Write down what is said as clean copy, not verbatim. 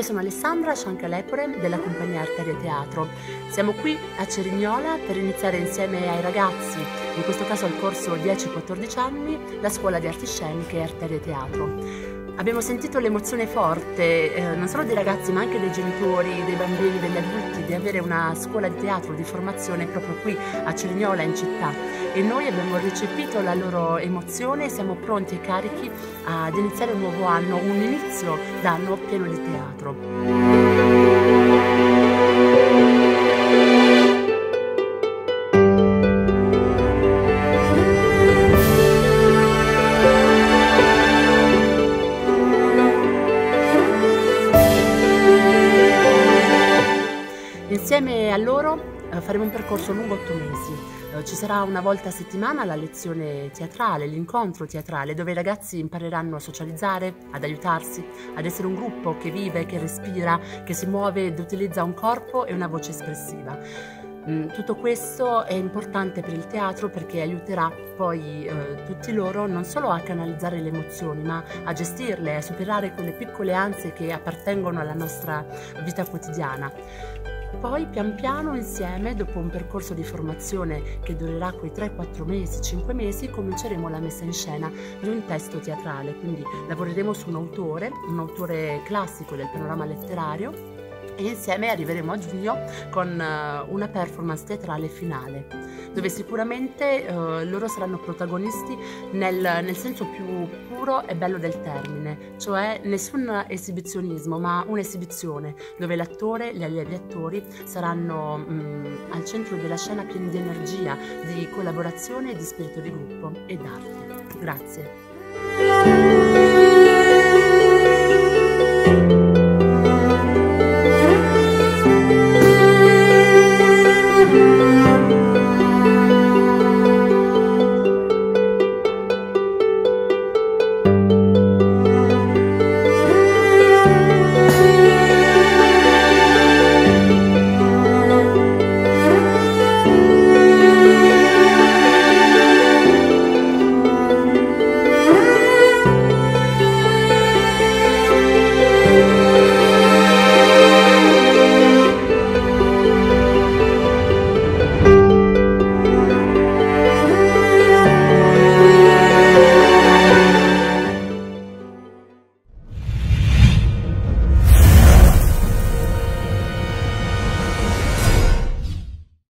sono Alessandra Ciancalepore della compagnia Arteria Teatro. Siamo qui a Cerignola per iniziare insieme ai ragazzi, in questo caso al corso 10-14 anni, la scuola di arti sceniche Arteria Teatro. Abbiamo sentito l'emozione forte, non solo dei ragazzi ma anche dei genitori, dei bambini, degli adulti, di avere una scuola di teatro, di formazione proprio qui a Cerignola in città, e noi abbiamo recepito la loro emozione e siamo pronti e carichi ad iniziare un nuovo anno, un inizio d'anno pieno di teatro. Insieme a loro faremo un percorso lungo 8 mesi. Ci sarà una volta a settimana la lezione teatrale, l'incontro teatrale, dove i ragazzi impareranno a socializzare, ad aiutarsi, ad essere un gruppo che vive, che respira, che si muove ed utilizza un corpo e una voce espressiva. Tutto questo è importante per il teatro perché aiuterà poi tutti loro non solo a canalizzare le emozioni, ma a gestirle, a superare quelle piccole ansie che appartengono alla nostra vita quotidiana. Poi pian piano insieme, dopo un percorso di formazione che durerà quei 3-4 mesi, 5 mesi, cominceremo la messa in scena di un testo teatrale, quindi lavoreremo su un autore classico del panorama letterario, e insieme arriveremo a giugno con una performance teatrale finale, dove sicuramente loro saranno protagonisti nel senso più puro e bello del termine, cioè nessun esibizionismo ma un'esibizione dove l'attore e gli allievi attori saranno al centro della scena, pieni di energia, di collaborazione e di spirito di gruppo e d'arte. Grazie.